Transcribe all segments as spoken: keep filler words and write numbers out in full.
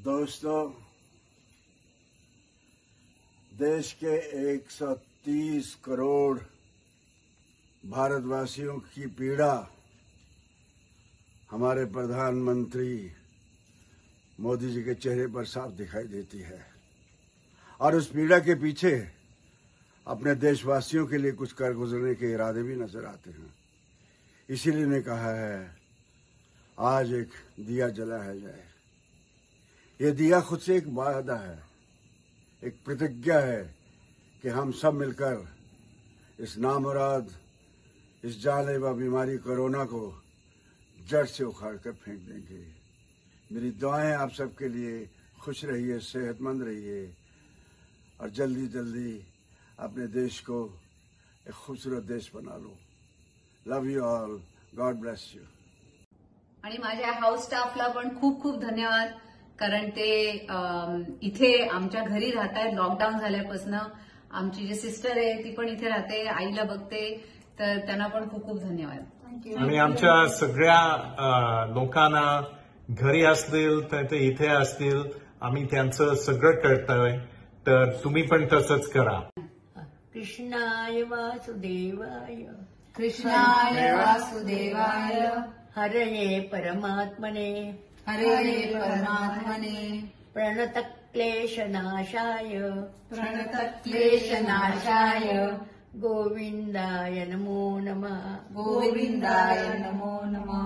दोस्तों, देश के एक सौ तीस करोड़ भारतवासियों की पीड़ा हमारे प्रधानमंत्री मोदी जी के चेहरे पर साफ दिखाई देती है और उस पीड़ा के पीछे अपने देशवासियों के लिए कुछ कर गुजरने के इरादे भी नजर आते हैं। इसीलिए ने कहा है आज एक दिया जलाया जाए। ये दिया खुद से एक वादा है, एक प्रतिज्ञा है कि हम सब मिलकर इस नामुराद, इस जानलेवा बीमारी कोरोना को जड़ से उखाड़ कर फेंक देंगे। मेरी दुआएं आप सबके लिए। खुश रहिए, सेहतमंद रहिए और जल्दी जल्दी अपने देश को एक खूबसूरत देश बना लो। Love you all, God bless you. आणि माझ्या हाऊस स्टाफला पण खूप खूप धन्यवाद, कारण ते इथे आमच्या घरी राहत आहेत. लॉकडाऊन झाल्यापासून आमची जी सिस्टर आहे ती पण इथे राहते, आईला बघते, तर त्यांना पण खूप खूप धन्यवाद. आणि आमच्या सगळ्या लोकांना घरी असतील तर ते इथे असतील, आम्ही त्यांचं सगळं करतोय, तर तुम्ही पण तसंच करा. कृष्णाय वासुदेवाय कृष्णाय वासुदेवाय हरये परमात्मने हरे परमात्मने प्रणतक्लेशनाशाय प्रणतक्लेशनाशाय गोविंदाय नमो नमः गोविंदाय नमो नमः.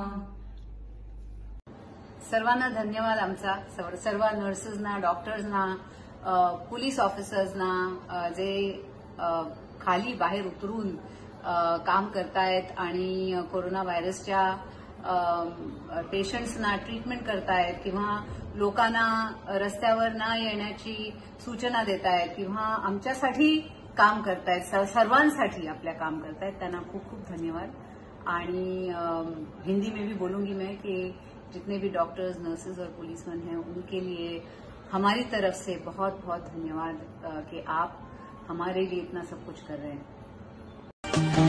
सर्वांना धन्यवाद आमचा, सर्व नर्सेसना, डॉक्टर्सना, पोलीस ऑफिसर्सना, जे खाली बाहेर उतरून काम करतायत आणि कोरोना व्हायरसच्या पेशंट्सना ट्रीटमेंट करतायत किंवा लोकांना रस्त्यावर न येण्याची सूचना देतायत किंवा आमच्यासाठी काम करतायत, सर्वांसाठी आपल्या काम करतायत, त्यांना खूप खूप धन्यवाद. आणि हिंदी में भी बोलूंगी मैं कि जितने भी डॉक्टर्स, नर्सेज और पुलिसमैन हैं उनके लिए हमारी तरफ से बहुत बहुत धन्यवाद कि आप हमारे लिए इतना सब कुछ कर रहे हैं.